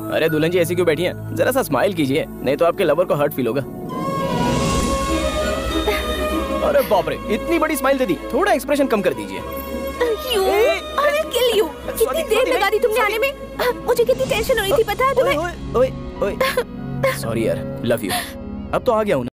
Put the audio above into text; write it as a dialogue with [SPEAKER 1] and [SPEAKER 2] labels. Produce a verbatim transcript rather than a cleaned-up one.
[SPEAKER 1] अरे दुल्हन जी ऐसी क्यों बैठी हैं? जरा सा स्माइल कीजिए, नहीं तो आपके लवर को हर्ट फील होगा। अरे बाप रे, इतनी बड़ी स्माइल दे दी, थोड़ा एक्सप्रेशन कम कर दीजिए।
[SPEAKER 2] You, I will kill you. कितनी देर लगा दी तुमने आने में? मुझे कितनी टेंशन हो रही थी पता है तुम्हें?
[SPEAKER 1] ओए ओए ओए, सॉरी यार, लव यू। अब तो आ गया हूँ।